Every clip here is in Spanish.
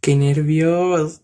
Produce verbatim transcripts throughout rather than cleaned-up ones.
¡Qué nervios!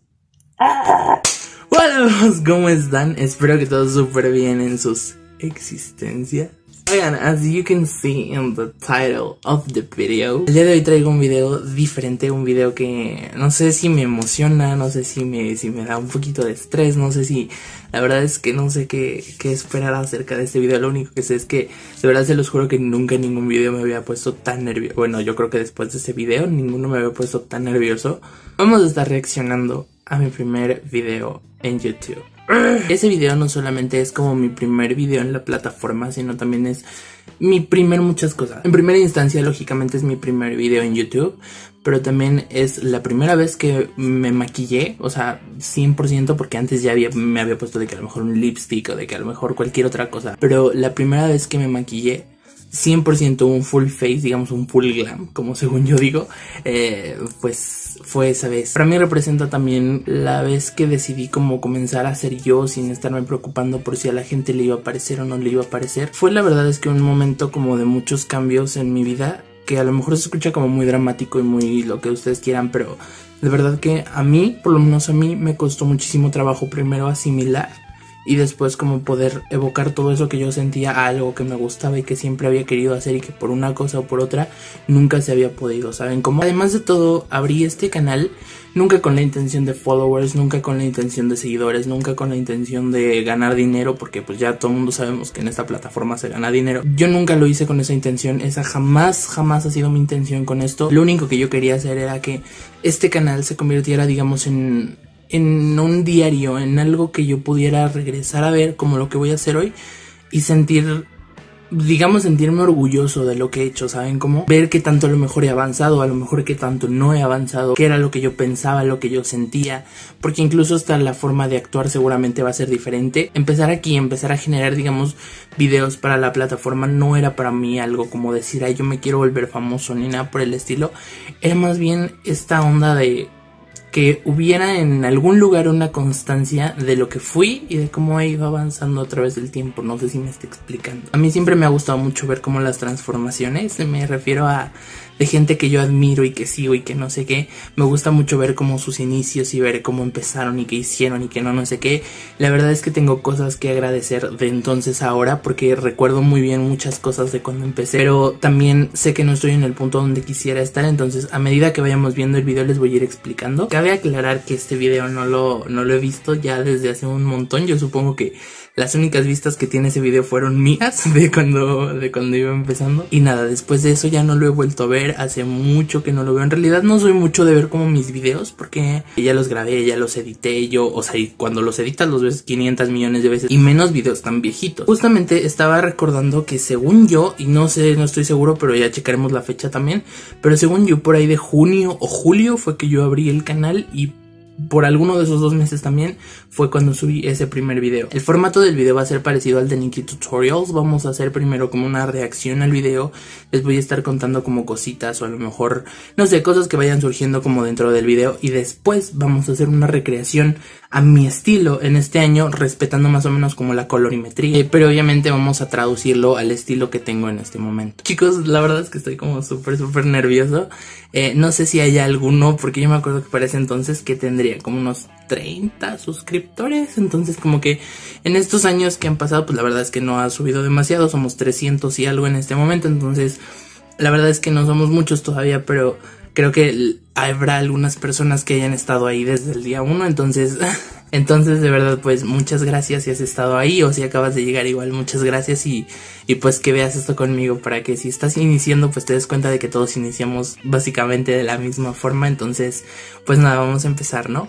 ¡Ah! Hola amigos, ¿cómo están? Espero que todo súper bien en sus existencias. Oigan, as you can see in the title of the video, el día de hoy traigo un video diferente, un video que no sé si me emociona, no sé si me, si me da un poquito de estrés, no sé si... La verdad es que no sé qué, qué esperar acerca de este video. Lo único que sé es que de verdad se los juro que nunca en ningún video me había puesto tan nervioso. Bueno, yo creo que después de este video ninguno me había puesto tan nervioso. Vamos a estar reaccionando a mi primer video en YouTube. Ese video no solamente es como mi primer video en la plataforma, sino también es mi primer muchas cosas. En primera instancia, lógicamente es mi primer video en YouTube, pero también es la primera vez que me maquillé, o sea, cien por ciento, porque antes ya había, me había puesto de que a lo mejor un lipstick o de que a lo mejor cualquier otra cosa. Pero la primera vez que me maquillé, cien por ciento un full face, digamos un full glam, como según yo digo, eh, pues fue esa vez. Para mí representa también la vez que decidí como comenzar a ser yo sin estarme preocupando por si a la gente le iba a parecer o no le iba a parecer. Fue la verdad es que un momento como de muchos cambios en mi vida, que a lo mejor se escucha como muy dramático y muy lo que ustedes quieran, pero de verdad que a mí, por lo menos a mí, me costó muchísimo trabajo primero asimilar y después como poder evocar todo eso que yo sentía a algo que me gustaba y que siempre había querido hacer y que por una cosa o por otra nunca se había podido, ¿saben cómo? Además de todo, abrí este canal nunca con la intención de followers, nunca con la intención de seguidores, nunca con la intención de ganar dinero, porque pues ya todo el mundo sabemos que en esta plataforma se gana dinero. Yo nunca lo hice con esa intención, esa jamás, jamás ha sido mi intención con esto. Lo único que yo quería hacer era que este canal se convirtiera, digamos, en... en un diario, en algo que yo pudiera regresar a ver como lo que voy a hacer hoy y sentir, digamos, sentirme orgulloso de lo que he hecho, ¿saben cómo? Ver que tanto a lo mejor he avanzado, a lo mejor que tanto no he avanzado, qué era lo que yo pensaba, lo que yo sentía, porque incluso hasta la forma de actuar seguramente va a ser diferente. Empezar aquí, empezar a generar, digamos, videos para la plataforma no era para mí algo como decir, ay, yo me quiero volver famoso ni nada por el estilo. Era más bien esta onda de que hubiera en algún lugar una constancia de lo que fui y de cómo he ido avanzando a través del tiempo. No sé si me estoy explicando. A mí siempre me ha gustado mucho ver cómo las transformaciones, me refiero a de gente que yo admiro y que sigo y que no sé qué, me gusta mucho ver cómo sus inicios y ver cómo empezaron y qué hicieron y que no no sé qué. La verdad es que tengo cosas que agradecer de entonces a ahora, porque recuerdo muy bien muchas cosas de cuando empecé, pero también sé que no estoy en el punto donde quisiera estar. Entonces a medida que vayamos viendo el video les voy a ir explicando. Cabe aclarar que este video no lo, no lo he visto ya desde hace un montón. Yo supongo que las únicas vistas que tiene ese video fueron mías de cuando, de cuando iba empezando. Y nada, después de eso ya no lo he vuelto a ver. Hace mucho que no lo veo. En realidad no soy mucho de ver como mis videos, porque ya los grabé, ya los edité yo. O sea, y cuando los editas los ves quinientos millones de veces. Y menos videos tan viejitos. Justamente estaba recordando que según yo, y no sé, no estoy seguro, pero ya checaremos la fecha también, pero según yo por ahí de junio o julio fue que yo abrí el canal, y por alguno de esos dos meses también fue cuando subí ese primer video. El formato del video va a ser parecido al de Nikki Tutorials. Vamos a hacer primero como una reacción al video. Les voy a estar contando como cositas o a lo mejor, no sé, cosas que vayan surgiendo como dentro del video. Y después vamos a hacer una recreación a mi estilo en este año, respetando más o menos como la colorimetría. Eh, pero obviamente vamos a traducirlo al estilo que tengo en este momento. Chicos, la verdad es que estoy como súper, súper nervioso. Eh, no sé si haya alguno, porque yo me acuerdo que para ese entonces que tendría como unos treinta suscriptores. Entonces como que en estos años que han pasado, pues la verdad es que no ha subido demasiado. Somos trescientos y algo en este momento. Entonces la verdad es que no somos muchos todavía, pero creo que habrá algunas personas que hayan estado ahí desde el día uno. Entonces, entonces de verdad pues muchas gracias si has estado ahí, o si acabas de llegar igual muchas gracias. Y, y pues que veas esto conmigo, para que si estás iniciando pues te des cuenta de que todos iniciamos básicamente de la misma forma. Entonces pues nada, vamos a empezar, ¿no?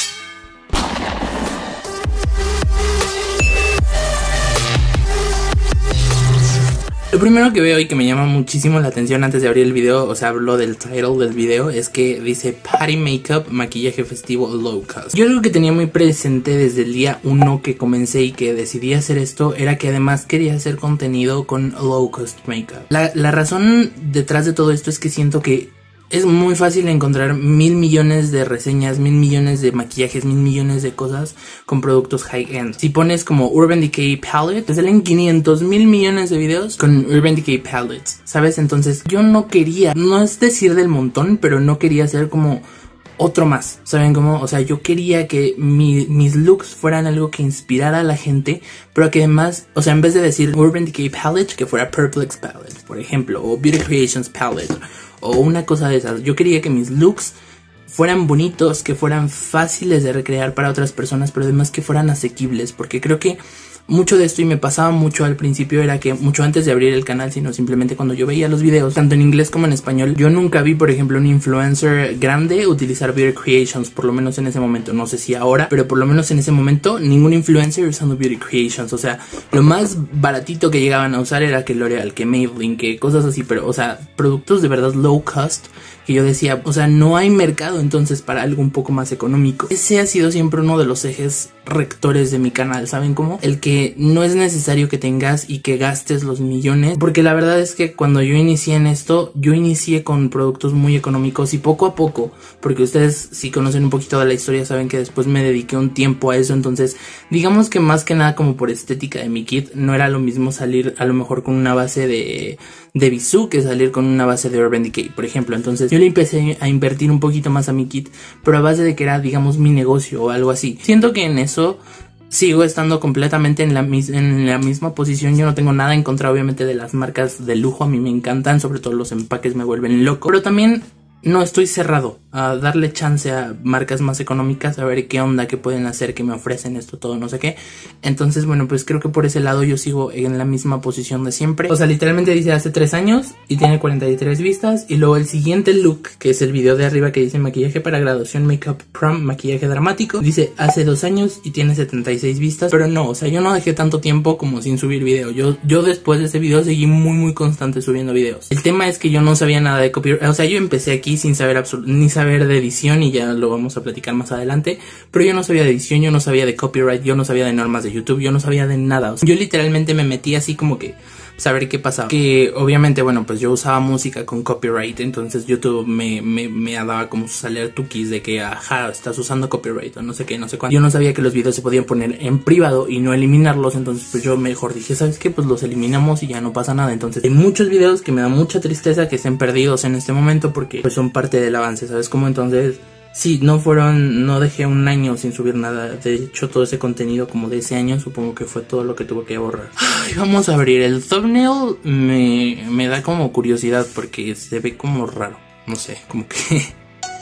Lo primero que veo y que me llama muchísimo la atención antes de abrir el video, o sea, hablo del title del video, es que dice Party Makeup, maquillaje festivo low cost. Yo algo que tenía muy presente desde el día uno que comencé y que decidí hacer esto, era que además quería hacer contenido con low cost makeup. La, la razón detrás de todo esto es que siento que es muy fácil encontrar mil millones de reseñas, mil millones de maquillajes, mil millones de cosas con productos high-end. Si pones como Urban Decay Palette, te salen quinientos mil millones de videos con Urban Decay Palettes, ¿sabes? Entonces yo no quería, no es decir del montón, pero no quería ser como otro más, ¿saben cómo? O sea, yo quería que mi, mis looks fueran algo que inspirara a la gente, pero que además, o sea, en vez de decir Urban Decay Palette, que fuera Purplex Palette, por ejemplo, o Beauty Creations Palette, o una cosa de esas. Yo quería que mis looks fueran bonitos, que fueran fáciles de recrear para otras personas, pero además que fueran asequibles, porque creo que mucho de esto, y me pasaba mucho al principio, era que mucho antes de abrir el canal, sino simplemente cuando yo veía los videos, tanto en inglés como en español, yo nunca vi, por ejemplo, un influencer grande utilizar Beauty Creations, por lo menos en ese momento, no sé si ahora, pero por lo menos en ese momento, ningún influencer usando Beauty Creations. O sea, lo más baratito que llegaban a usar era que L'Oreal, que Maybelline, que cosas así, pero, o sea, productos de verdad low cost, que yo decía, o sea, no hay mercado entonces para algo un poco más económico. Ese ha sido siempre uno de los ejes rectores de mi canal, ¿saben cómo? El que no es necesario que tengas y que gastes los millones, porque la verdad es que cuando yo inicié en esto, yo inicié con productos muy económicos y poco a poco, porque ustedes si conocen un poquito de la historia saben que después me dediqué un tiempo a eso, entonces digamos que más que nada como por estética de mi kit, no era lo mismo salir a lo mejor con una base de, de Bisú que salir con una base de Urban Decay, por ejemplo. Entonces yo le empecé a invertir un poquito más a mi kit, pero a base de que era, digamos, mi negocio o algo así. Siento que en eso sigo estando completamente en la, en la misma posición. Yo no tengo nada en contra, obviamente, de las marcas de lujo. A mí me encantan, sobre todo los empaques me vuelven loco. Pero también no estoy cerrado a darle chance a marcas más económicas, a ver qué onda, qué pueden hacer, qué me ofrecen esto, todo, no sé qué. Entonces, bueno, pues creo que por ese lado yo sigo en la misma posición de siempre. O sea, literalmente dice hace tres años y tiene cuarenta y tres vistas. Y luego el siguiente look, que es el video de arriba que dice maquillaje para graduación, makeup prom, maquillaje dramático, dice hace dos años y tiene setenta y seis vistas. Pero no, o sea, yo no dejé tanto tiempo como sin subir video. Yo, yo después de ese video seguí muy muy constante subiendo videos. El tema es que yo no sabía nada de copyright. O sea, yo empecé aquí sin saber absolutamente ni saber de edición, y ya lo vamos a platicar más adelante, pero yo no sabía de edición, yo no sabía de copyright, yo no sabía de normas de YouTube, yo no sabía de nada. O sea, yo literalmente me metí así como que saber qué pasaba, que obviamente, bueno, pues yo usaba música con copyright, entonces YouTube me, me, me daba como sus alertukis de que, ajá, estás usando copyright o no sé qué, no sé cuánto. Yo no sabía que los videos se podían poner en privado y no eliminarlos, entonces pues yo mejor dije, ¿sabes qué? Pues los eliminamos y ya no pasa nada. Entonces hay muchos videos que me da mucha tristeza que estén perdidos en este momento porque pues son parte del avance, ¿sabes cómo? Entonces sí, no fueron, no dejé un año sin subir nada. De hecho, todo ese contenido como de ese año supongo que fue todo lo que tuve que borrar. Ay, vamos a abrir el thumbnail. Me, me da como curiosidad porque se ve como raro. No sé, como que...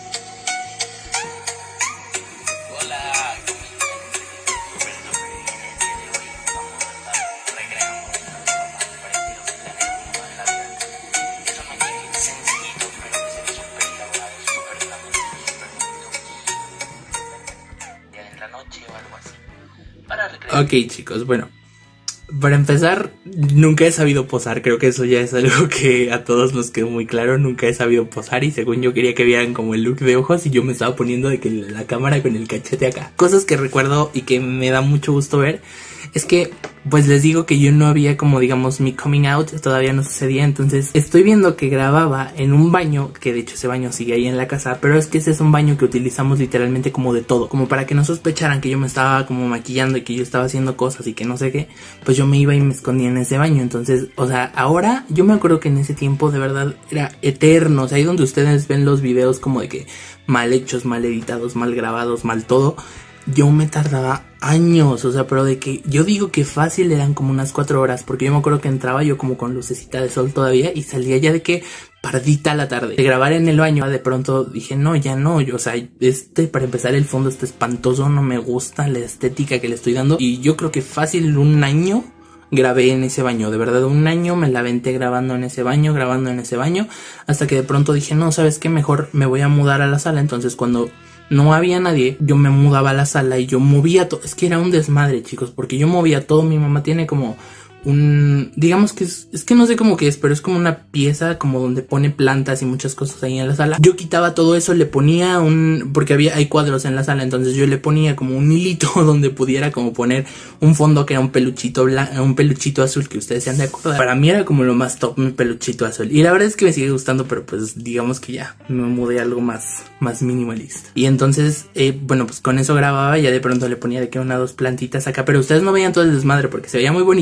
Ok, chicos, bueno, para empezar, nunca he sabido posar. Creo que eso ya es algo que a todos nos quedó muy claro. Nunca he sabido posar y según yo quería que vieran como el look de ojos y yo me estaba poniendo de que la cámara con el cachete acá. Cosas que recuerdo y que me da mucho gusto ver es que, pues les digo que yo no había como, digamos, mi coming out, todavía no sucedía. Entonces estoy viendo que grababa en un baño, que de hecho ese baño sigue ahí en la casa, pero es que ese es un baño que utilizamos literalmente como de todo, como para que no sospecharan que yo me estaba como maquillando y que yo estaba haciendo cosas y que no sé qué. Pues yo me iba y me escondía en ese baño. Entonces, o sea, ahora yo me acuerdo que en ese tiempo de verdad era eterno. O sea, ahí donde ustedes ven los videos como de que mal hechos, mal editados, mal grabados, mal todo, yo me tardaba años, o sea, pero de que yo digo que fácil eran como unas cuatro horas, porque yo me acuerdo que entraba yo como con lucecita de sol todavía y salía ya de que pardita la tarde. De grabar en el baño, de pronto dije, no, ya no, yo, o sea, este, para empezar el fondo está espantoso, no me gusta la estética que le estoy dando, y yo creo que fácil un año grabé en ese baño, de verdad un año me la aventé grabando en ese baño, grabando en ese baño, hasta que de pronto dije, no, ¿sabes qué? Mejor me voy a mudar a la sala. Entonces cuando no había nadie, yo me mudaba a la sala y yo movía todo. Es que era un desmadre, chicos, porque yo movía todo. Mi mamá tiene como un... digamos que es... es que no sé cómo que es, pero es como una pieza como donde pone plantas y muchas cosas ahí en la sala. Yo quitaba todo eso, le ponía un... porque había hay cuadros en la sala, entonces yo le ponía como un hilito donde pudiera como poner un fondo que era un peluchito blanco, un peluchito azul, que ustedes se han de acordar. Para mí era como lo más top, mi peluchito azul. Y la verdad es que me sigue gustando, pero pues digamos que ya me mudé a algo más, más minimalista. Y entonces, eh, bueno, pues con eso grababa y ya de pronto le ponía de que una o dos plantitas acá, pero ustedes no veían todo el desmadre porque se veía muy bonito de que el peluchito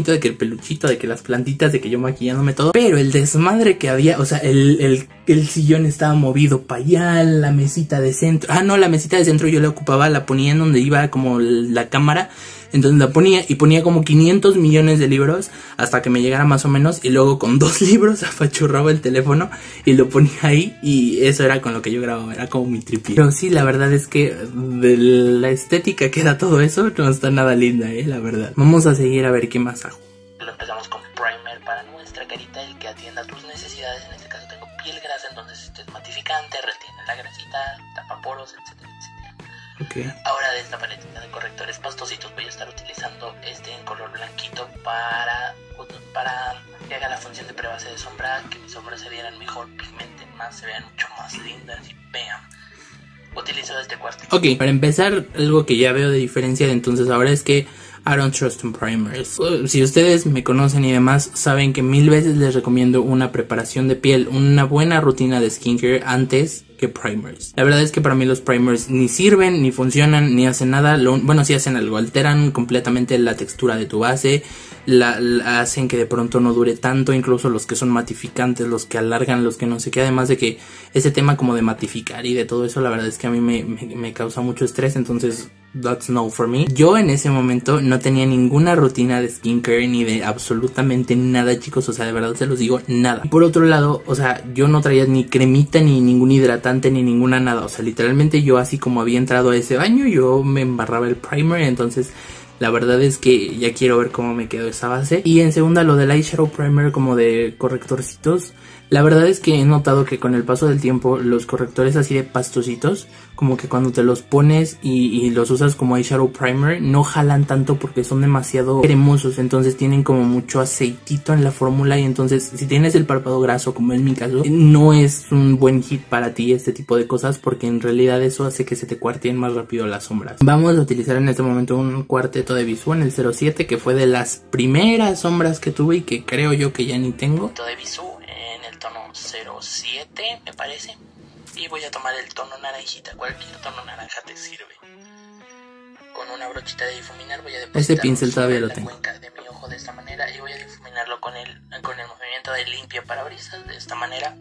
peluchito, de que las plantitas, de que yo maquillándome todo. Pero el desmadre que había, o sea, el, el, el sillón estaba movido para allá, la mesita de centro. Ah, no, la mesita de centro yo la ocupaba, la ponía en donde iba como la cámara. Entonces la ponía y ponía como quinientos millones de libros hasta que me llegara más o menos. Y luego con dos libros apachurraba el teléfono y lo ponía ahí. Y eso era con lo que yo grababa, era como mi tripié. Pero sí, la verdad es que de la estética que da todo eso no está nada linda, eh, la verdad. Vamos a seguir a ver qué más hago. Lo empezamos con primer para nuestra carita, el que atienda tus necesidades. En este caso tengo piel grasa, entonces este es matificante, retiene la grasita, tapa poros, etcétera, etcétera. Okay. Ahora de esta paletita de correctores pastositos voy a estar utilizando este en color blanquito para, para que haga la función de prebase de sombra, que mis sombras se vieran mejor, pigmenten más, se vean mucho más lindas y vean. Utilizo este cuarto. Ok, para empezar, algo que ya veo de diferencia de entonces ahora es que I don't trust in primers. Si ustedes me conocen y demás, saben que mil veces les recomiendo una preparación de piel, una buena rutina de skincare antes que primers. La verdad es que para mí los primers ni sirven, ni funcionan, ni hacen nada. Lo, bueno, sí hacen algo, alteran completamente la textura de tu base, la, la hacen que de pronto no dure tanto, incluso los que son matificantes, los que alargan, los que no sé qué. Además de que ese tema como de matificar y de todo eso, la verdad es que a mí me, me, me causa mucho estrés, entonces that's no for me. Yo en ese momento no tenía ninguna rutina de skincare ni de absolutamente nada, chicos, o sea, de verdad se los digo, nada. Por otro lado, o sea, yo no traía ni cremita, ni ningún hidratante, ni ninguna nada, o sea, literalmente yo así como había entrado a ese baño, yo me embarraba el primer, entonces la verdad es que ya quiero ver cómo me quedó esa base. Y en segunda, lo del eyeshadow primer como de correctorcitos. La verdad es que he notado que con el paso del tiempo los correctores así de pastositos, como que cuando te los pones y, y los usas como eyeshadow primer, no jalan tanto porque son demasiado cremosos, entonces tienen como mucho aceitito en la fórmula y entonces si tienes el párpado graso como en mi caso, no es un buen hit para ti este tipo de cosas porque en realidad eso hace que se te cuarteen más rápido las sombras. Vamos a utilizar en este momento un cuarteto de Bisú en el cero siete, que fue de las primeras sombras que tuve y que creo yo que ya ni tengo. De Bisú en el tono cero siete me parece, y voy a tomar el tono naranjita, cualquier tono naranja te sirve. Con una brochita de difuminar voy a depositar ese pincel todavía lo la tengo. cuenca de mi ojo de esta manera y voy a difuminarlo con el, con el movimiento de limpia parabrisas de esta manera.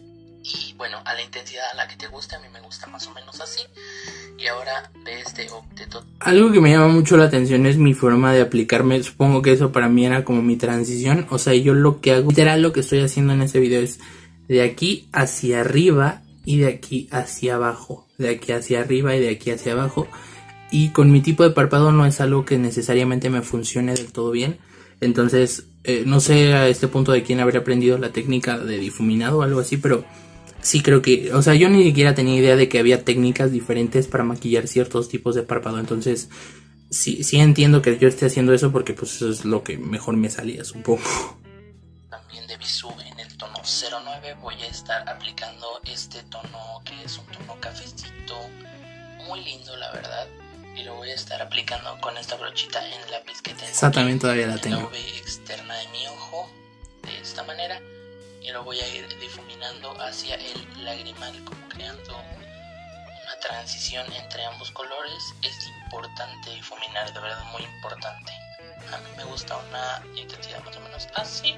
Y bueno, a la intensidad a la que te guste, a mí me gusta más o menos así. Y ahora de este octeto. Algo que me llama mucho la atención es mi forma de aplicarme. Supongo que eso para mí era como mi transición. O sea, yo lo que hago, literal lo que estoy haciendo en este video es de aquí hacia arriba y de aquí hacia abajo. De aquí hacia arriba y de aquí hacia abajo. Y con mi tipo de párpado no es algo que necesariamente me funcione del todo bien. Entonces, eh, no sé a este punto de quién habría aprendido la técnica de difuminado o algo así, pero sí creo que, o sea, yo ni siquiera tenía idea de que había técnicas diferentes para maquillar ciertos tipos de párpado. Entonces, sí, sí entiendo que yo esté haciendo eso porque pues eso es lo que mejor me salía, supongo. También de Bisú en el tono cero nueve voy a estar aplicando este tono que es un tono cafecito, muy lindo la verdad. Y lo voy a estar aplicando con esta brochita en el lápiz que tengo. Esa también todavía la tengo. En la V externa de mi ojo, de esta manera. Y lo voy a ir difuminando hacia el lagrimal, como creando una transición entre ambos colores. Es importante difuminar, de verdad muy importante. A mí me gusta una intensidad más o menos así.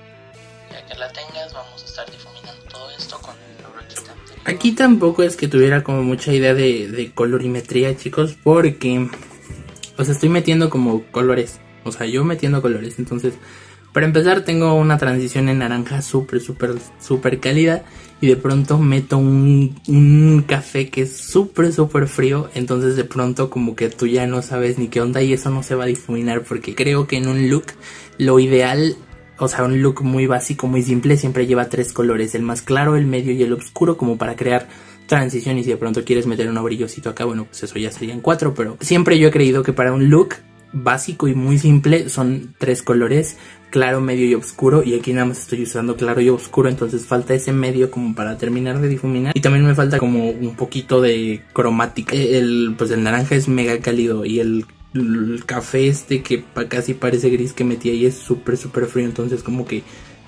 Ya que la tengas, vamos a estar difuminando todo esto con la brochita. Aquí tampoco es que tuviera como mucha idea de, de colorimetría, chicos, porque, o sea, estoy metiendo como colores, o sea, yo metiendo colores, entonces, para empezar tengo una transición en naranja súper, súper, súper cálida y de pronto meto un, un café que es súper, súper frío, entonces de pronto como que tú ya no sabes ni qué onda y eso no se va a difuminar porque creo que en un look lo ideal... O sea, un look muy básico, muy simple, siempre lleva tres colores, el más claro, el medio y el oscuro, como para crear transición. Y si de pronto quieres meter un brillosito acá, bueno, pues eso ya serían cuatro. Pero siempre yo he creído que para un look básico y muy simple son tres colores, claro, medio y oscuro. Y aquí nada más estoy usando claro y oscuro, entonces falta ese medio como para terminar de difuminar. Y también me falta como un poquito de cromática. El, pues el naranja es mega cálido y el... el café este que casi parece gris que metí ahí es súper súper frío, entonces como que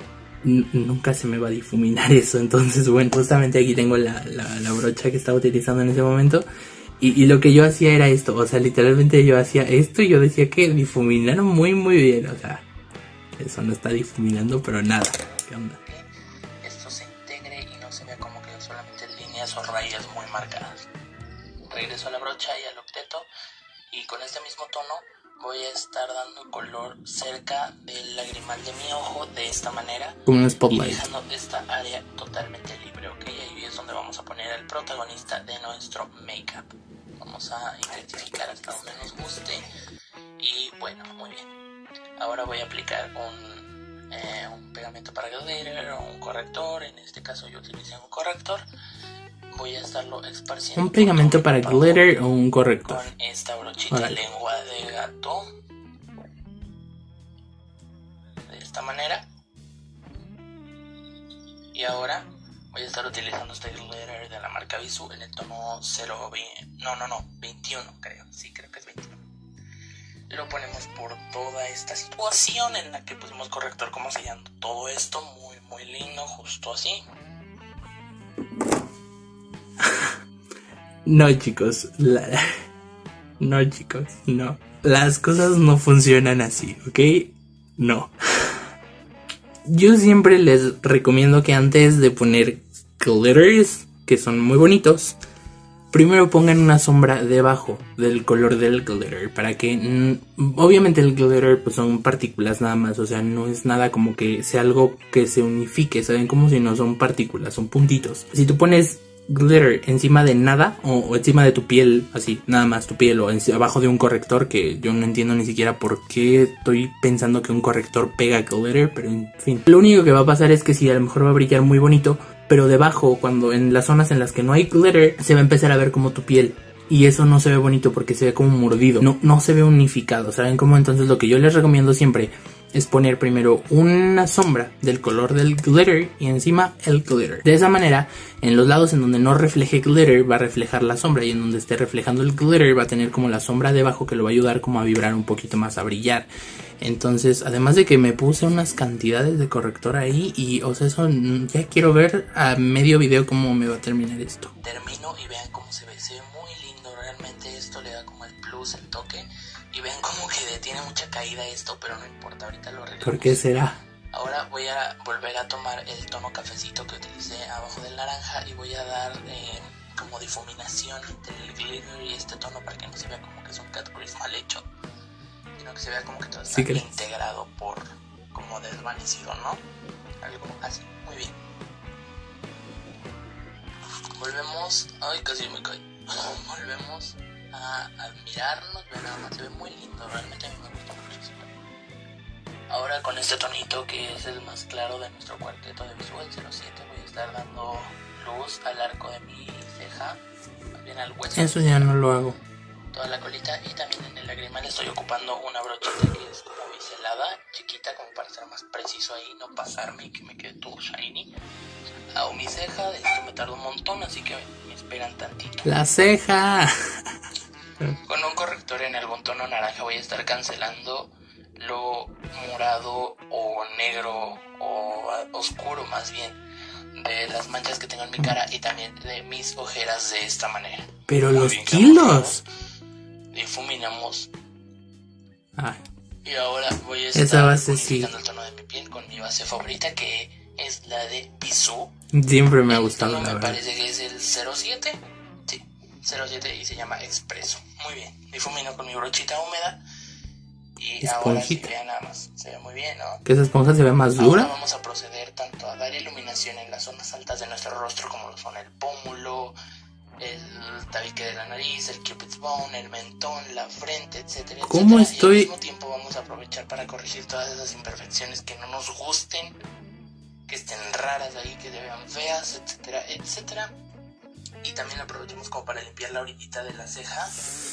nunca se me va a difuminar eso. Entonces bueno, justamente aquí tengo la, la, la brocha que estaba utilizando en ese momento y, y lo que yo hacía era esto, o sea, literalmente yo hacía esto y yo decía que difuminaron muy muy bien, o sea, Eso no está difuminando, pero nada. ¿Qué onda? Esto se integre y no se vea como que solamente líneas o rayas muy marcadas. Regreso a la brocha y al octeto y con este mismo tono voy a estar dando color cerca del lagrimal de mi ojo de esta manera. Como un spotlight. Y dejando esta área totalmente libre, ¿ok? Ahí es donde vamos a poner el protagonista de nuestro make-up. Vamos a identificar hasta donde nos guste. Y bueno, muy bien. Ahora voy a aplicar un, eh, un pegamento para glitter o un corrector. En este caso yo utilicé un corrector. Voy a estarlo esparciendo. ¿Un pegamento para glitter o un corrector? Con esta brochita Órale. lengua de gato. De esta manera. Y ahora voy a estar utilizando este glitter de la marca Bisú en el tono cero, no, no, no, veintiuno creo, sí, creo que es veintiuno. Lo ponemos por toda esta situación en la que pusimos corrector como sellando todo esto, muy, muy lindo, justo así. No, chicos, la... no, chicos, no. Las cosas no funcionan así, ¿ok? No. Yo siempre les recomiendo que antes de poner glitters, que son muy bonitos, primero pongan una sombra debajo del color del glitter, para que, obviamente el glitter pues son partículas nada más, o sea, no es nada como que sea algo que se unifique, ¿saben? Como si no son partículas, son puntitos. Si tú pones glitter encima de nada o, o encima de tu piel, así, nada más tu piel, o en, abajo de un corrector, que yo no entiendo ni siquiera por qué estoy pensando que un corrector pega glitter, pero en fin. Lo único que va a pasar es que sí, a lo mejor va a brillar muy bonito, pero debajo, cuando en las zonas en las que no hay glitter, se va a empezar a ver como tu piel. Y eso no se ve bonito porque se ve como mordido, no, no se ve unificado, ¿saben cómo? Entonces lo que yo les recomiendo siempre es poner primero una sombra del color del glitter y encima el glitter. De esa manera, en los lados en donde no refleje glitter va a reflejar la sombra, y en donde esté reflejando el glitter va a tener como la sombra debajo que lo va a ayudar como a vibrar un poquito más, a brillar. Entonces, además de que me puse unas cantidades de corrector ahí y, o sea, eso ya quiero ver a medio video cómo me va a terminar esto. Termino y vean cómo se ve, se ve muy lindo, realmente esto le da como el plus, el toque. Y ven como que tiene mucha caída esto, pero no importa, ahorita lo arreglamos. ¿Por qué será? Ahora voy a volver a tomar el tono cafecito que utilicé abajo del naranja y voy a dar eh, como difuminación entre el glitter y este tono para que no se vea como que es un cat grease mal hecho, sino que se vea como que todo está ¿Sí integrado por como desvanecido, ¿no? Algo así, muy bien. Volvemos, ay casi me caí. Volvemos a admirarnos, vean nada más, se ve muy lindo, realmente a mí me gusta muchísimo. Ahora con este tonito que es el más claro de nuestro cuarteto de Bisú, el cero siete, voy a estar dando luz al arco de mi ceja, más bien al hueso. Eso ya no lo hago. Toda la colita, y también en el lagrimal estoy ocupando una brochita que es como biselada, chiquita, como para ser más preciso ahí, no pasarme y que me quede todo shiny. Hago mi ceja, de esto me tarda un montón, así que me esperan tantito. La ceja. Con un corrector en algún tono naranja voy a estar cancelando lo morado o negro o oscuro más bien de las manchas que tengo en mi cara y también de mis ojeras de esta manera. Pero muy los kilos. Difuminamos. Ah. Y ahora voy a estar esa base sí. el tono de mi piel con mi base favorita, que es la de Bisú. Siempre me ha gustado, el la me verdad. Parece que es el cero siete. Sí, cero siete y se llama Expreso. Muy bien. Difumino con mi brochita húmeda. Y Esponjita. Ahora sí, vean nada más. Se ve muy bien, ¿no? ¿Que esa esponja se ve más dura? Ahora vamos a proceder tanto a dar iluminación en las zonas altas de nuestro rostro, como lo son el pómulo, el tabique de la nariz, el cupid's bone, el mentón, la frente, etcétera, ¿Cómo etcétera. estoy? Y al mismo tiempo vamos a aprovechar para corregir todas esas imperfecciones que no nos gusten, que estén raras ahí, que se vean feas, etcétera, etcétera. Y también aprovechamos como para limpiar la orillita de la ceja.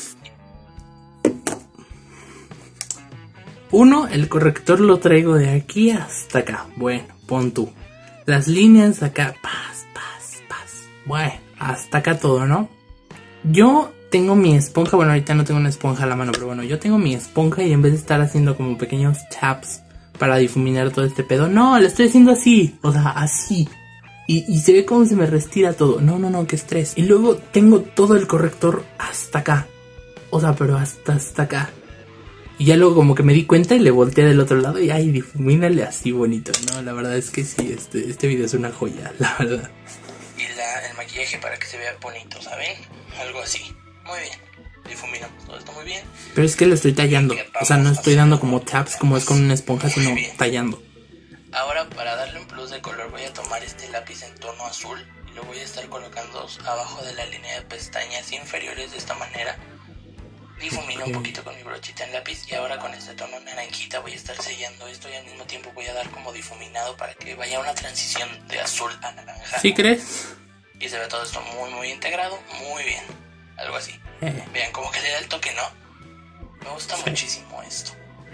Uno, el corrector lo traigo de aquí hasta acá. Bueno, pon tú. Las líneas acá, paz, paz, paz. Bueno, hasta acá todo, ¿no? Yo tengo mi esponja, bueno, ahorita no tengo una esponja a la mano, pero bueno, yo tengo mi esponja y en vez de estar haciendo como pequeños taps para difuminar todo este pedo, no, lo estoy haciendo así, o sea, así. Y, y se ve como se me restira todo. No, no, no, qué estrés. Y luego tengo todo el corrector hasta acá. O sea, pero hasta hasta acá. Y ya luego como que me di cuenta y le volteé del otro lado y ay, difumínale así bonito. No, la verdad es que sí, este, este video es una joya, la verdad. Y la, el maquillaje para que se vea bonito, ¿saben? Algo así. Muy bien. Difuminamos todo esto muy bien. Pero es que lo estoy tallando. O sea, no estoy dando como taps como es con una esponja, sino tallando. Ahora para darle un plus de color voy a tomar este lápiz en tono azul y lo voy a estar colocando abajo de la línea de pestañas inferiores de esta manera. Difumino okay. un poquito con mi brochita en lápiz y ahora con este tono naranjita voy a estar sellando esto y al mismo tiempo voy a dar como difuminado para que vaya una transición de azul a naranja. ¿Sí crees? Y se ve todo esto muy muy integrado, muy bien. Algo así. Eh. Vean como que le da el toque, ¿no? Me gusta sí. muchísimo esto.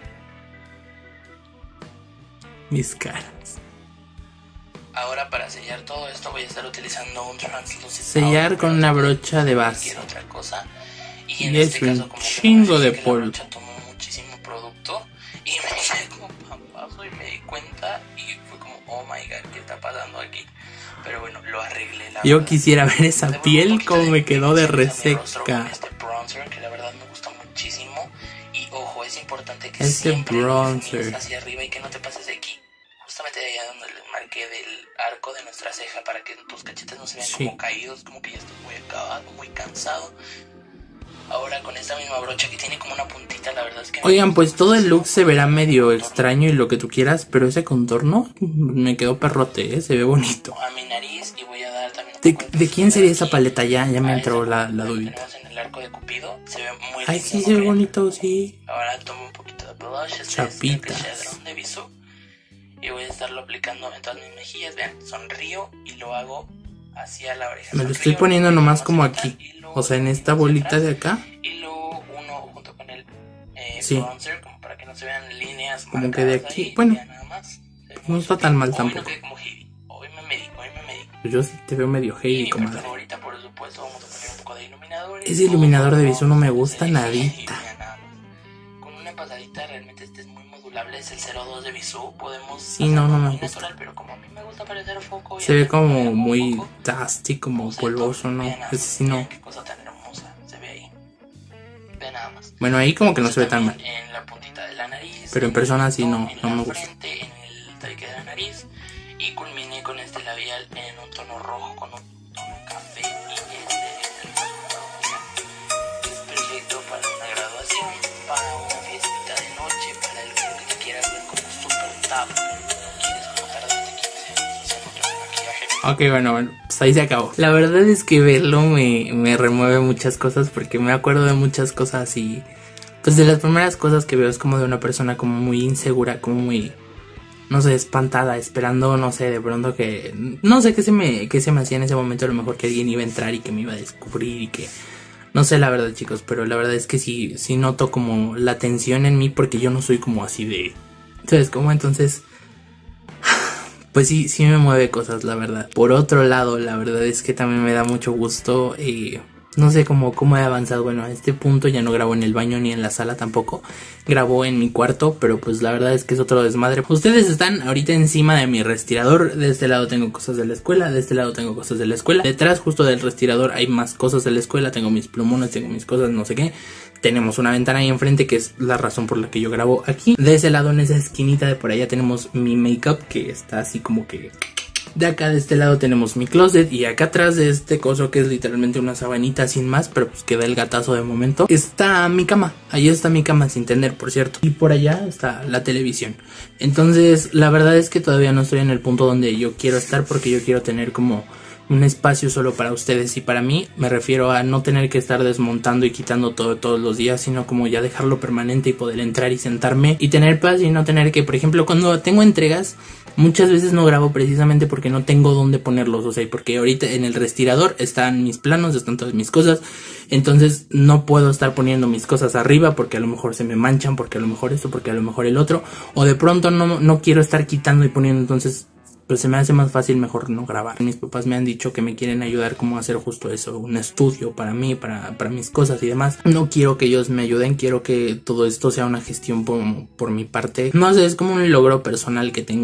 Mis caras. Ahora para sellar todo esto voy a estar utilizando un translucid. Sellar con una brocha de base. Otra cosa. Y, en y este es un caso, como chingo de polvo. La brocha tomó muchísimo producto y me quedé como pampazo y me di cuenta y fue como oh my god, ¿qué está pasando aquí? Pero bueno, lo arreglé. La Yo verdad. quisiera ver esa Debo piel como me quedó de reseca. Con este bronzer que la verdad me gusta muchísimo. Y ojo, es importante que este siempre bronzer lo hacia arriba y que no te pases de aquí. Justamente de allá donde le marqué del arco de nuestra ceja para que tus cachetes no se vean sí. como caídos, como que ya estoy muy acabado, muy cansado. Ahora con esta misma brocha que tiene como una puntita, la verdad es que... Oigan, pues todo el look se verá medio extraño y lo que tú quieras, pero ese contorno me quedó perrote, ¿eh? Se ve bonito. A mi nariz y voy a dar también... ¿De, ¿de quién sería esa paleta? Ya, ya me entró la, la dudita. En el arco de Cupido, se ve muy Ay, sí, se ve bonito, sí. Ahora tomo un poquito de blush, este chapitas. Es de Bisú, y voy a estarlo aplicando en todas mis mejillas. Vean, sonrío y lo hago hacia la oreja. Me lo sonrío, estoy poniendo nomás como aquí. O sea, en esta bolita de acá. Y luego uno junto con el eh, sí. bronzer, como para que no se vean líneas. Como que de aquí, ahí, bueno, nada más. no está tan mal hoy tampoco. No como Heidi. Hoy me medico, hoy me medico. Yo sí te veo medio Heidi, como comadre. Ahorita, por supuesto, vamos a poner un poco de iluminador. Ese iluminador de Bisú no me gusta nadita. Con una pasadita realmente este es muy modulable, es el cero dos de Bisú. Podemos sí, no, no me gusta. Natural, pero como a mí me gusta parecer foco. Se ve como muy dusty, como polvoso, ¿no? Ese sí no. Qué cosa tan hermosa se ve ahí. Ve nada más. Bueno, ahí como que no se ve tan mal. En la puntita de la nariz. Pero en persona sí no, no me gusta. En el tabique de la nariz. Y culminé con este labial en un tono rojo con un tono café. Y este es el resultado. Es perfecto para una graduación, para una fiestita de noche, para el que te quieras ver como super top. Quieres como tardarte quince años haciendo otro maquillaje. Ok, bueno, bueno, pues ahí se acabó. La verdad es que verlo me, me remueve muchas cosas porque me acuerdo de muchas cosas y... Pues de las primeras cosas que veo es como de una persona como muy insegura, como muy... No sé, espantada, esperando, no sé, de pronto que... No sé qué se me, qué se me hacía en ese momento, a lo mejor que alguien iba a entrar y que me iba a descubrir y que... No sé la verdad, chicos, pero la verdad es que sí, sí noto como la tensión en mí porque yo no soy como así de... ¿Sabes cómo? Entonces... Pues sí, sí me mueve cosas, la verdad. Por otro lado, la verdad es que también me da mucho gusto... Eh, no sé cómo, cómo he avanzado. Bueno, a este punto ya no grabo en el baño ni en la sala tampoco. Grabo en mi cuarto, pero pues la verdad es que es otro desmadre. Ustedes están ahorita encima de mi respirador. De este lado tengo cosas de la escuela, de este lado tengo cosas de la escuela. Detrás justo del respirador hay más cosas de la escuela. Tengo mis plumones, tengo mis cosas, no sé qué. Tenemos una ventana ahí enfrente que es la razón por la que yo grabo aquí. De ese lado, en esa esquinita de por allá, tenemos mi make-up que está así como que... De acá de este lado tenemos mi closet y acá atrás de este coso que es literalmente una sabanita sin más, pero pues que da el gatazo de momento, está mi cama. Ahí está mi cama sin tener, por cierto. Y por allá está la televisión. Entonces la verdad es que todavía no estoy en el punto donde yo quiero estar porque yo quiero tener como un espacio solo para ustedes y para mí. Me refiero a no tener que estar desmontando y quitando todo todos los días, sino como ya dejarlo permanente y poder entrar y sentarme y tener paz y no tener que, por ejemplo, cuando tengo entregas, muchas veces no grabo precisamente porque no tengo dónde ponerlos, o sea, porque ahorita en el respirador están mis planos, están todas mis cosas, entonces no puedo estar poniendo mis cosas arriba porque a lo mejor se me manchan, porque a lo mejor esto, porque a lo mejor el otro, o de pronto no, no quiero estar quitando y poniendo, entonces pues se me hace más fácil mejor no grabar. Mis papás me han dicho que me quieren ayudar como a hacer justo eso, un estudio para mí, para, para mis cosas y demás. No quiero que ellos me ayuden, quiero que todo esto sea una gestión por, por mi parte. No sé, es como un logro personal que tengo.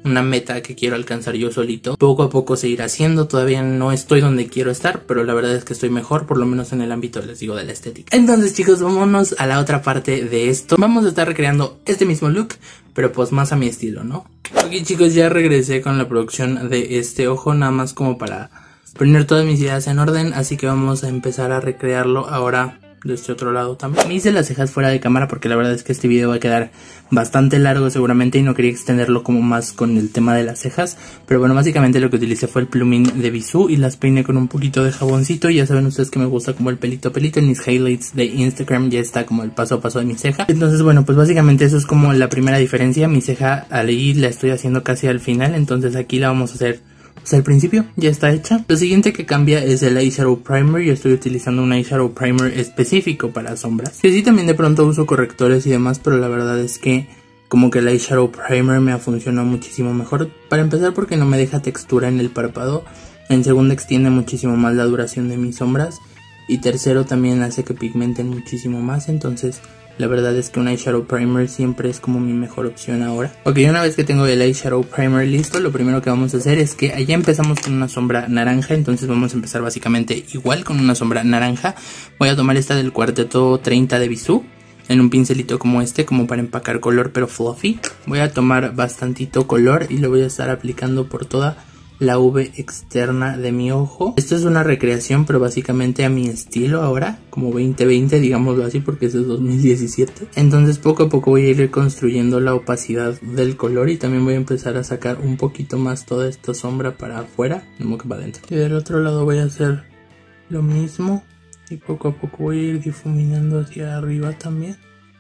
una meta que quiero alcanzar yo solito. Poco a poco se irá haciendo, todavía no estoy donde quiero estar, pero la verdad es que estoy mejor, por lo menos en el ámbito, les digo, de la estética. Entonces chicos, vámonos a la otra parte de esto. Vamos a estar recreando este mismo look, pero pues más a mi estilo, ¿no? Ok chicos, ya regresé con la producción de este ojo, nada más como para poner todas mis ideas en orden, así que vamos a empezar a recrearlo ahora de este otro lado también. Me hice las cejas fuera de cámara porque la verdad es que este video va a quedar bastante largo seguramente y no quería extenderlo como más con el tema de las cejas, pero bueno, básicamente lo que utilicé fue el plumín de Bisú y las peiné con un poquito de jaboncito. Ya saben ustedes que me gusta como el pelito pelito. En mis highlights de Instagram ya está como el paso a paso de mi ceja. Entonces bueno, pues básicamente eso es como la primera diferencia. Mi ceja ahí la estoy haciendo casi al final, entonces aquí la vamos a hacer pues al principio, ya está hecha. Lo siguiente que cambia es el eyeshadow primer. Yo estoy utilizando un eyeshadow primer específico para sombras, que sí también de pronto uso correctores y demás, pero la verdad es que como que el eyeshadow primer me ha funcionado muchísimo mejor. Para empezar porque no me deja textura en el párpado, en segunda extiende muchísimo más la duración de mis sombras, y tercero también hace que pigmenten muchísimo más. Entonces la verdad es que un eyeshadow primer siempre es como mi mejor opción ahora. Ok, una vez que tengo el eyeshadow primer listo, lo primero que vamos a hacer es que allá empezamos con una sombra naranja. Entonces vamos a empezar básicamente igual con una sombra naranja. Voy a tomar esta del cuarteto treinta de Bisú en un pincelito como este, como para empacar color pero fluffy. Voy a tomar bastantito color y lo voy a estar aplicando por toda la V externa de mi ojo. Esto es una recreación pero básicamente a mi estilo ahora, como veinte veinte, digámoslo así, porque es de dos mil diecisiete. Entonces poco a poco voy a ir construyendo la opacidad del color y también voy a empezar a sacar un poquito más toda esta sombra para afuera, como que para adentro. Y del otro lado voy a hacer lo mismo y poco a poco voy a ir difuminando hacia arriba también.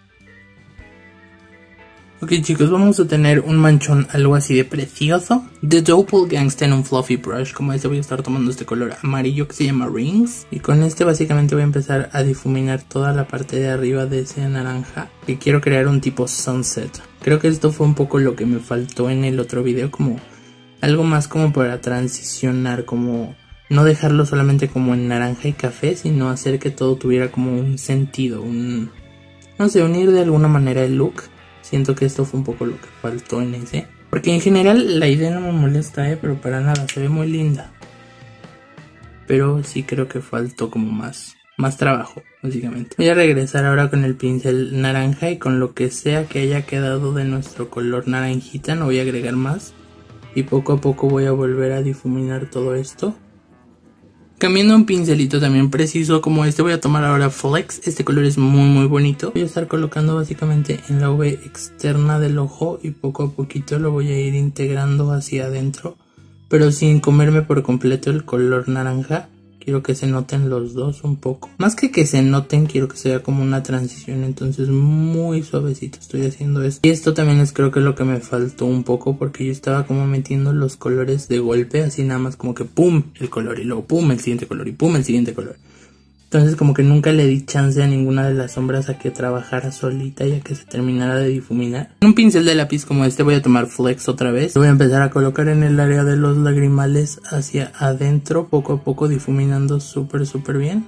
Ok chicos, vamos a tener un manchón algo así de precioso de Doppelgangster en un fluffy brush como este. Voy a estar tomando este color amarillo que se llama Rings, y con este básicamente voy a empezar a difuminar toda la parte de arriba de ese naranja, que quiero crear un tipo sunset. Creo que esto fue un poco lo que me faltó en el otro video, como algo más como para transicionar, como no dejarlo solamente como en naranja y café, sino hacer que todo tuviera como un sentido, un, no sé, unir de alguna manera el look. Siento que esto fue un poco lo que faltó en ese, porque en general la idea no me molesta, eh, pero para nada, se ve muy linda. Pero sí creo que faltó como más, más trabajo, básicamente. Voy a regresar ahora con el pincel naranja y con lo que sea que haya quedado de nuestro color naranjita, no voy a agregar más. Y poco a poco voy a volver a difuminar todo esto. Cambiando un pincelito también preciso como este, voy a tomar ahora Flex. Este color es muy muy bonito. Voy a estar colocando básicamente en la V externa del ojo y poco a poquito lo voy a ir integrando hacia adentro, pero sin comerme por completo el color naranja. Quiero que se noten los dos un poco. Más que que se noten, quiero que sea como una transición. Entonces muy suavecito estoy haciendo esto. Y esto también es creo que lo que me faltó un poco, porque yo estaba como metiendo los colores de golpe, así nada más como que pum el color y luego pum el siguiente color y pum el siguiente color. Entonces como que nunca le di chance a ninguna de las sombras a que trabajara solita y a que se terminara de difuminar. En un pincel de lápiz como este voy a tomar Flex otra vez. Lo voy a empezar a colocar en el área de los lagrimales hacia adentro, poco a poco difuminando súper súper bien.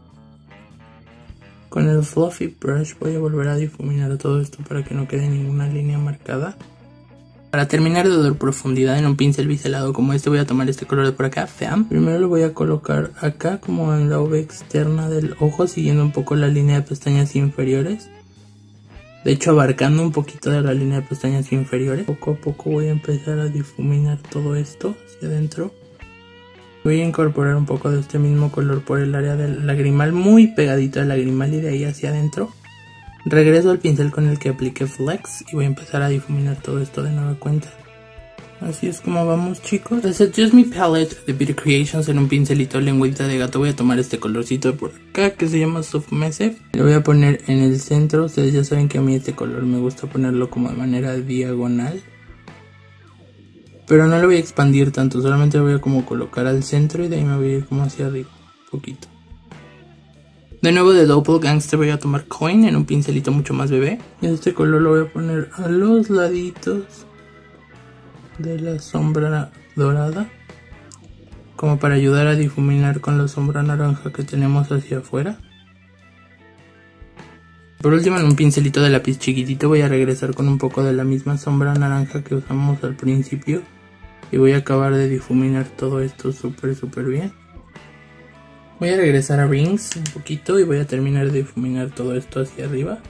Con el Fluffy Brush voy a volver a difuminar todo esto para que no quede ninguna línea marcada. Para terminar de dar profundidad en un pincel biselado como este voy a tomar este color de por acá, Fam. Primero lo voy a colocar acá como en la V externa del ojo, siguiendo un poco la línea de pestañas inferiores. De hecho abarcando un poquito de la línea de pestañas inferiores. Poco a poco voy a empezar a difuminar todo esto hacia adentro. Voy a incorporar un poco de este mismo color por el área del lagrimal, muy pegadito al lagrimal y de ahí hacia adentro. Regreso al pincel con el que apliqué Flex y voy a empezar a difuminar todo esto de nueva cuenta. Así es como vamos chicos. Let's adjust mi palette de Beauty Creations en un pincelito lengüita de gato. Voy a tomar este colorcito de por acá que se llama Soft Message. Lo voy a poner en el centro. Ustedes ya saben que a mí este color me gusta ponerlo como de manera diagonal, pero no lo voy a expandir tanto, solamente lo voy a como colocar al centro y de ahí me voy a ir como hacia arriba, un poquito. De nuevo de Doppelgangster voy a tomar Coin en un pincelito mucho más bebé. Y este color lo voy a poner a los laditos de la sombra dorada, como para ayudar a difuminar con la sombra naranja que tenemos hacia afuera. Por último, en un pincelito de lápiz chiquitito voy a regresar con un poco de la misma sombra naranja que usamos al principio. Y voy a acabar de difuminar todo esto súper súper bien. Voy a regresar a Rings un poquito y voy a terminar de difuminar todo esto hacia arriba.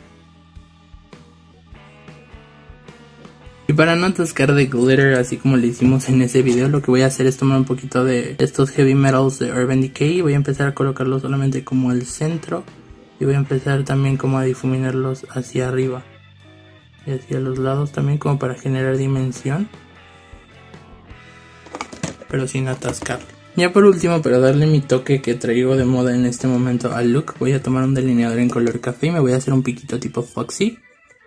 Y para no atascar de glitter así como le hicimos en ese video, lo que voy a hacer es tomar un poquito de estos heavy metals de Urban Decay y voy a empezar a colocarlos solamente como al centro. Y voy a empezar también como a difuminarlos hacia arriba y hacia los lados también, como para generar dimensión, pero sin atascarlo. Ya por último, para darle mi toque que traigo de moda en este momento al look, voy a tomar un delineador en color café y me voy a hacer un piquito tipo Foxy.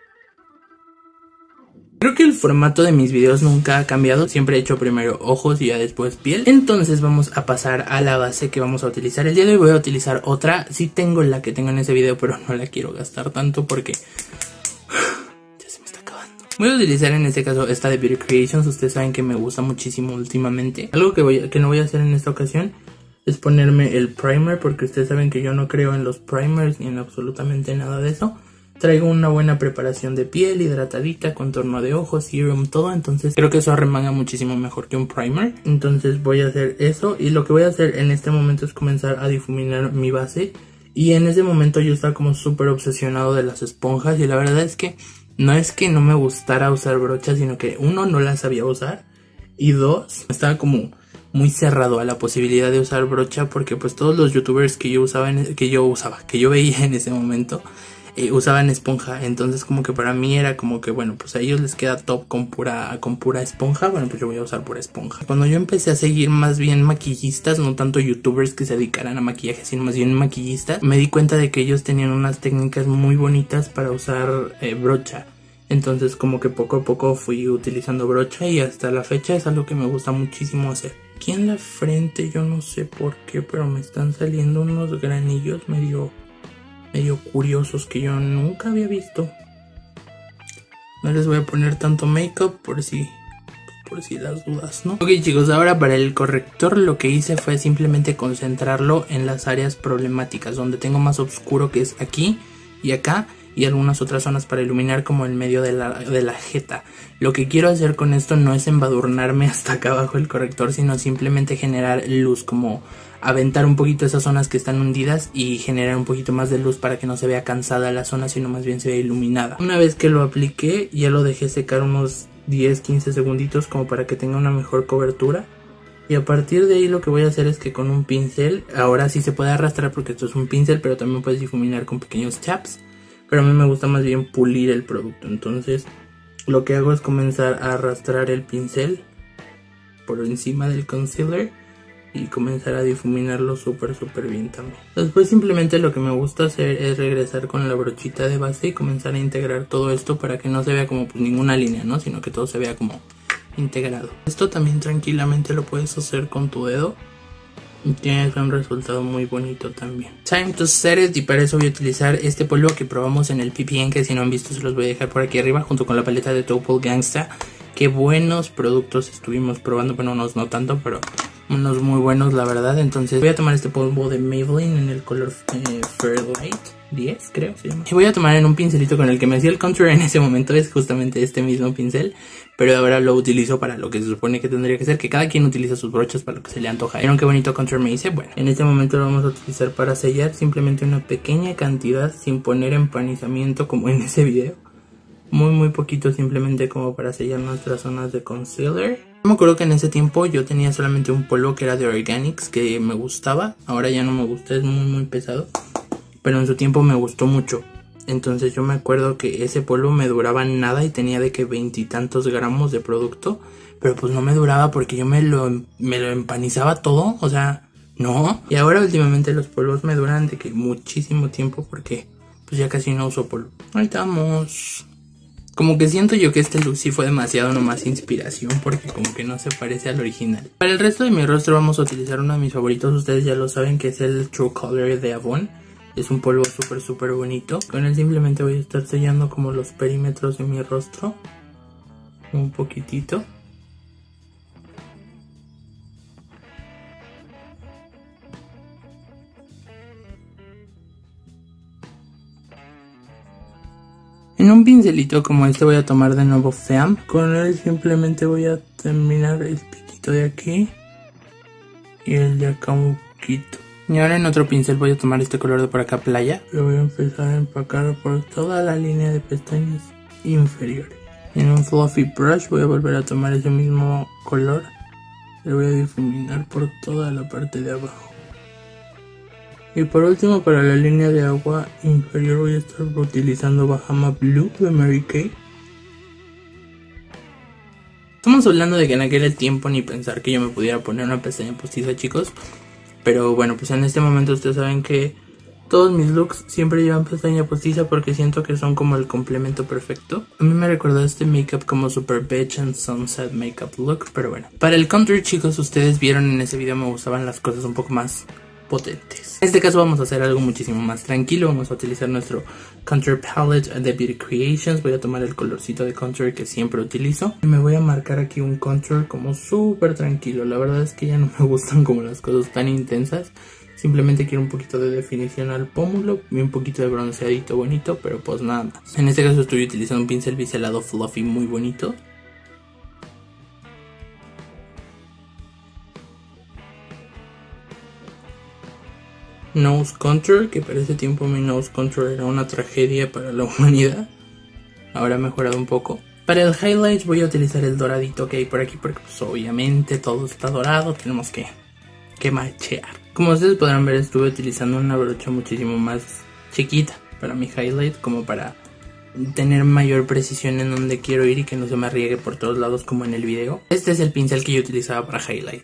Creo que el formato de mis videos nunca ha cambiado, siempre he hecho primero ojos y ya después piel. Entonces vamos a pasar a la base que vamos a utilizar. El día de hoy voy a utilizar otra, sí tengo la que tengo en ese video, pero no la quiero gastar tanto porque ya se me está acabando. Voy a utilizar en este caso esta de Beauty Creations, ustedes saben que me gusta muchísimo últimamente. Algo que, voy, que no voy a hacer en esta ocasión es ponerme el primer, porque ustedes saben que yo no creo en los primers ni en absolutamente nada de eso. Traigo una buena preparación de piel, hidratadita, contorno de ojos, serum, todo. Entonces creo que eso arremanga muchísimo mejor que un primer. Entonces voy a hacer eso. Y lo que voy a hacer en este momento es comenzar a difuminar mi base. Y en ese momento yo estaba como súper obsesionado de las esponjas. Y la verdad es que no es que no me gustara usar brochas, sino que uno, no las sabía usar. Y dos, estaba como muy cerrado a la posibilidad de usar brocha. Porque pues todos los youtubers que yo usaba, en, que yo usaba, que yo veía en ese momento... Eh, usaban esponja, entonces como que para mí era como que bueno, pues a ellos les queda top con pura, con pura esponja, bueno pues yo voy a usar pura esponja. Cuando yo empecé a seguir más bien maquillistas, no tanto youtubers que se dedicaran a maquillaje, sino más bien maquillistas, me di cuenta de que ellos tenían unas técnicas muy bonitas para usar eh, brocha. Entonces como que poco a poco fui utilizando brocha y hasta la fecha es algo que me gusta muchísimo hacer. Aquí en la frente yo no sé por qué, pero me están saliendo unos granillos medio... medio curiosos que yo nunca había visto. No les voy a poner tanto make-up por si por si las dudas, ¿no? Ok chicos, ahora para el corrector lo que hice fue simplemente concentrarlo en las áreas problemáticas, donde tengo más oscuro, que es aquí y acá, y algunas otras zonas para iluminar como el medio de la, de la jeta. Lo que quiero hacer con esto no es embadurnarme hasta acá abajo el corrector, sino simplemente generar luz, como aventar un poquito esas zonas que están hundidas y generar un poquito más de luz para que no se vea cansada la zona, sino más bien se vea iluminada. Una vez que lo apliqué, ya lo dejé secar unos diez a quince segunditos como para que tenga una mejor cobertura. Y a partir de ahí lo que voy a hacer es que con un pincel, ahora sí se puede arrastrar porque esto es un pincel, pero también puedes difuminar con pequeños taps. Pero a mí me gusta más bien pulir el producto. Entonces lo que hago es comenzar a arrastrar el pincel por encima del concealer y comenzar a difuminarlo súper súper bien también. Después simplemente lo que me gusta hacer es regresar con la brochita de base y comenzar a integrar todo esto para que no se vea como pues ninguna línea, ¿no? Sino que todo se vea como integrado. Esto también tranquilamente lo puedes hacer con tu dedo y tienes un resultado muy bonito también. Time to set it, y para eso voy a utilizar este polvo que probamos en el P P N, que si no han visto se los voy a dejar por aquí arriba, junto con la paleta de Topple Gangsta. Qué buenos productos estuvimos probando, bueno, unos no tanto, pero unos muy buenos la verdad. Entonces voy a tomar este polvo de Maybelline en el color eh, Fairlight diez, creo se llama. Y voy a tomar en un pincelito con el que me hacía el contour en ese momento, es justamente este mismo pincel, pero ahora lo utilizo para lo que se supone que tendría que ser, que cada quien utiliza sus brochas para lo que se le antoja. ¿Vieron qué bonito contour me hice? Bueno, en este momento lo vamos a utilizar para sellar simplemente una pequeña cantidad, sin poner empanizamiento como en ese video. Muy muy poquito, simplemente como para sellar nuestras zonas de concealer. Yo me acuerdo que en ese tiempo yo tenía solamente un polvo que era de Organics, que me gustaba. Ahora ya no me gusta, es muy muy pesado, pero en su tiempo me gustó mucho. Entonces yo me acuerdo que ese polvo me duraba nada y tenía de que veintitantos gramos de producto, pero pues no me duraba porque yo me lo, me lo empanizaba todo, o sea, no. Y ahora últimamente los polvos me duran de que muchísimo tiempo porque pues ya casi no uso polvo. Ahí estamos. Como que siento yo que este look sí fue demasiado nomás inspiración, porque como que no se parece al original. Para el resto de mi rostro vamos a utilizar uno de mis favoritos, ustedes ya lo saben, que es el True Color de Avon. Es un polvo súper súper bonito. Con él simplemente voy a estar sellando como los perímetros de mi rostro un poquitito. En un pincelito como este voy a tomar de nuevo Feam. Con él simplemente voy a terminar el piquito de aquí y el de acá un poquito. Y ahora en otro pincel voy a tomar este color de por acá, Playa. Lo voy a empezar a empacar por toda la línea de pestañas inferiores. En un fluffy brush voy a volver a tomar ese mismo color. Le voy a difuminar por toda la parte de abajo. Y por último, para la línea de agua inferior voy a estar utilizando Bahama Blue de Mary Kay. Estamos hablando de que en aquel tiempo ni pensar que yo me pudiera poner una pestaña postiza, chicos. Pero bueno, pues en este momento ustedes saben que todos mis looks siempre llevan pestaña postiza porque siento que son como el complemento perfecto. A mí me recuerda este makeup como Super Beach and Sunset makeup look, pero bueno. Para el contour, chicos, ustedes vieron en ese video me gustaban las cosas un poco más potentes. En este caso vamos a hacer algo muchísimo más tranquilo. Vamos a utilizar nuestro Contour Palette de Beauty Creations. Voy a tomar el colorcito de contour que siempre utilizo. Y me voy a marcar aquí un contour como súper tranquilo. La verdad es que ya no me gustan como las cosas tan intensas. Simplemente quiero un poquito de definición al pómulo y un poquito de bronceadito bonito, pero pues nada más. En este caso estoy utilizando un pincel biselado fluffy muy bonito. Nose Contour, que para ese tiempo mi Nose Contour era una tragedia para la humanidad. Ahora ha mejorado un poco. Para el highlight voy a utilizar el doradito que hay por aquí, porque pues obviamente todo está dorado, tenemos que, que machear. Como ustedes podrán ver, estuve utilizando una brocha muchísimo más chiquita para mi highlight, como para tener mayor precisión en donde quiero ir y que no se me riegue por todos lados como en el video. Este es el pincel que yo utilizaba para highlight.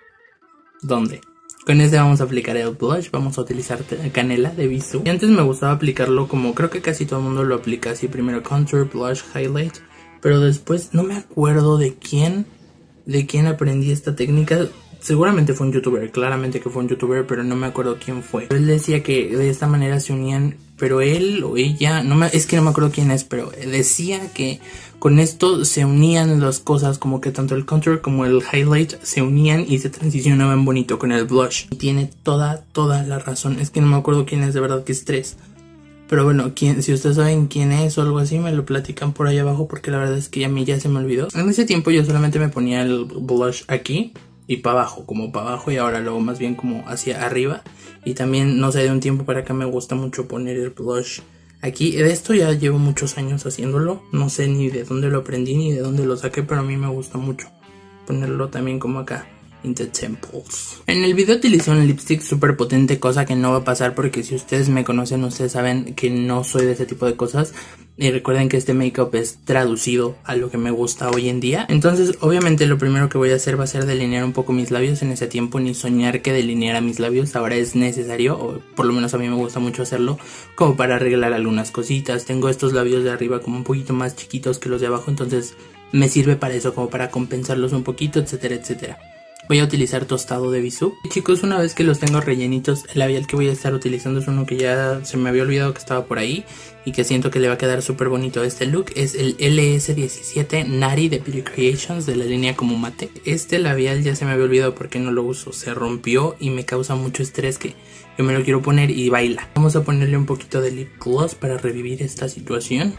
¿Dónde? Con este vamos a aplicar el blush, vamos a utilizar Canela de Bisú. Y antes me gustaba aplicarlo como creo que casi todo el mundo lo aplica así, primero contour, blush, highlight. Pero después no me acuerdo de quién, de quién aprendí esta técnica. Seguramente fue un youtuber, claramente que fue un youtuber, pero no me acuerdo quién fue. Él decía que de esta manera se unían, pero él o ella, no me, es que no me acuerdo quién es, pero decía que con esto se unían las cosas, como que tanto el contour como el highlight se unían y se transicionaban bonito con el blush. Y tiene toda, toda la razón, es que no me acuerdo quién es, de verdad que estrés. Pero bueno, ¿quién, si ustedes saben quién es o algo así, me lo platican por ahí abajo porque la verdad es que a mí ya se me olvidó. En ese tiempo yo solamente me ponía el blush aquí y para abajo, como para abajo, y ahora luego más bien como hacia arriba. Y también, no sé, de un tiempo para acá me gusta mucho poner el blush aquí. De esto ya llevo muchos años haciéndolo, no sé ni de dónde lo aprendí ni de dónde lo saqué, pero a mí me gusta mucho ponerlo también como acá, in the temples. En el video utilicé un lipstick súper potente, cosa que no va a pasar porque si ustedes me conocen, ustedes saben que no soy de ese tipo de cosas. Y recuerden que este make-up es traducido a lo que me gusta hoy en día. Entonces obviamente lo primero que voy a hacer va a ser delinear un poco mis labios. En ese tiempo ni soñar que delineara mis labios, ahora es necesario, o por lo menos a mí me gusta mucho hacerlo, como para arreglar algunas cositas. Tengo estos labios de arriba como un poquito más chiquitos que los de abajo, entonces me sirve para eso, como para compensarlos un poquito, etcétera, etcétera. Voy a utilizar tostado de Bisú. Y chicos, una vez que los tengo rellenitos, el labial que voy a estar utilizando es uno que ya se me había olvidado que estaba por ahí y que siento que le va a quedar súper bonito a este look. Es el L S diecisiete Nari de Beauty Creations, de la línea como mate. Este labial ya se me había olvidado porque no lo uso, se rompió y me causa mucho estrés que yo me lo quiero poner y baila. Vamos a ponerle un poquito de lip gloss para revivir esta situación.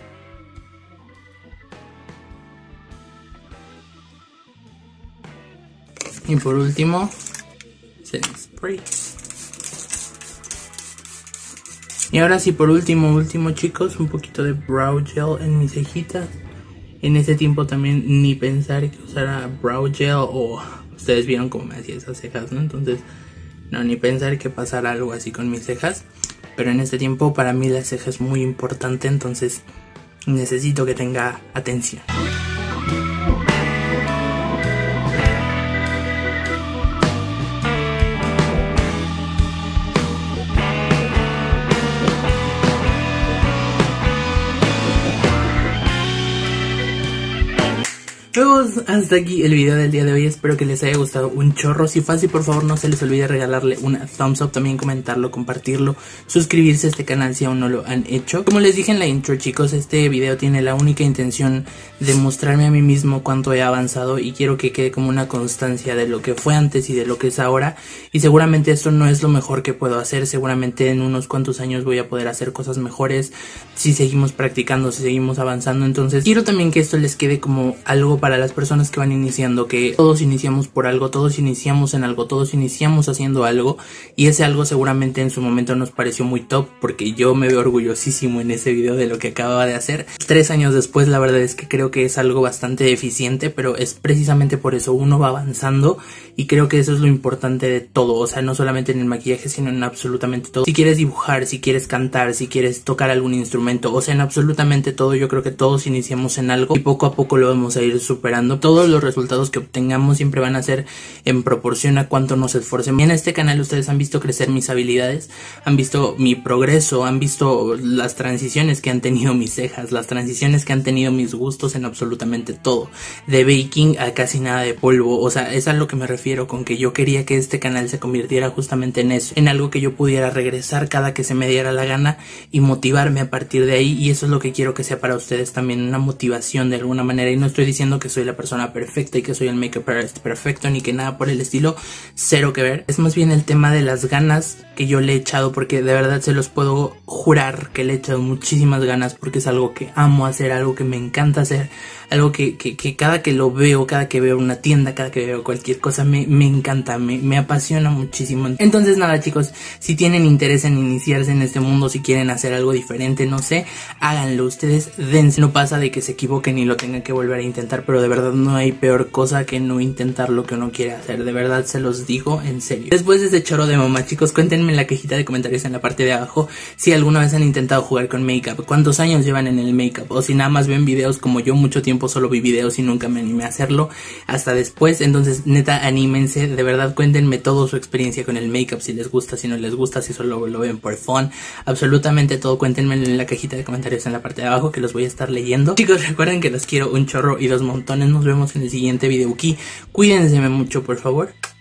Y por último, setting spray. Y ahora sí, por último, último chicos, un poquito de brow gel en mis cejitas. En ese tiempo también ni pensar que usara brow gel, o ustedes vieron cómo me hacía esas cejas, ¿no? Entonces, no, ni pensar que pasara algo así con mis cejas. Pero en este tiempo para mí la ceja es muy importante, entonces necesito que tenga atención. Pues hasta aquí el video del día de hoy, espero que les haya gustado un chorro. Si fue así, por favor no se les olvide regalarle una thumbs up, también comentarlo, compartirlo, suscribirse a este canal si aún no lo han hecho. Como les dije en la intro, chicos, este video tiene la única intención de mostrarme a mí mismo cuánto he avanzado y quiero que quede como una constancia de lo que fue antes y de lo que es ahora. Y seguramente esto no es lo mejor que puedo hacer, seguramente en unos cuantos años voy a poder hacer cosas mejores si seguimos practicando, si seguimos avanzando. Entonces quiero también que esto les quede como algo para las personas que van iniciando, que todos iniciamos por algo, todos iniciamos en algo, todos iniciamos haciendo algo, y ese algo seguramente en su momento nos pareció muy top, porque yo me veo orgullosísimo en ese video de lo que acababa de hacer. Tres años después la verdad es que creo que es algo bastante eficiente, pero es precisamente por eso uno va avanzando, y creo que eso es lo importante de todo, o sea, no solamente en el maquillaje, sino en absolutamente todo. Si quieres dibujar, si quieres cantar, si quieres tocar algún instrumento, o sea, en absolutamente todo, yo creo que todos iniciamos en algo y poco a poco lo vamos a ir superando. Todos los resultados que obtengamos siempre van a ser en proporción a cuánto nos esforcemos. En este canal ustedes han visto crecer mis habilidades, han visto mi progreso, han visto las transiciones que han tenido mis cejas, las transiciones que han tenido mis gustos en absolutamente todo, de baking a casi nada de polvo. O sea, es a lo que me refiero con que yo quería que este canal se convirtiera justamente en eso, en algo que yo pudiera regresar cada que se me diera la gana y motivarme a partir de ahí, y eso es lo que quiero que sea para ustedes también, una motivación de alguna manera. Y no estoy diciendo que soy la persona perfecta y que soy el makeup artist perfecto ni que nada por el estilo, cero que ver. Es más bien el tema de las ganas que yo le he echado, porque de verdad se los puedo jurar que le he echado muchísimas ganas, porque es algo que amo hacer, algo que me encanta hacer, algo que, que, que cada que lo veo, cada que veo una tienda, cada que veo cualquier cosa me, me encanta, me, me apasiona muchísimo. Entonces nada, chicos, si tienen interés en iniciarse en este mundo, si quieren hacer algo diferente, no sé, háganlo, ustedes dense. No pasa de que se equivoquen y lo tengan que volver a intentar, pero de verdad no hay peor cosa que no intentar lo que uno quiere hacer, de verdad se los digo en serio. Después de este choro de mamá, chicos, cuéntenme en la cajita de comentarios en la parte de abajo si alguna vez han intentado jugar con make-up, cuántos años llevan en el make-up, o si nada más ven videos como yo. Mucho tiempo solo vi videos y nunca me animé a hacerlo hasta después. Entonces neta, anímense, de verdad cuéntenme toda su experiencia con el make-up, si les gusta, si no les gusta, si solo lo ven por fun, absolutamente todo, cuéntenme en la cajita de comentarios en la parte de abajo, que los voy a estar leyendo. Chicos, recuerden que los quiero un chorro y dos montones. Nos vemos en el siguiente video aquí, cuídense mucho por favor.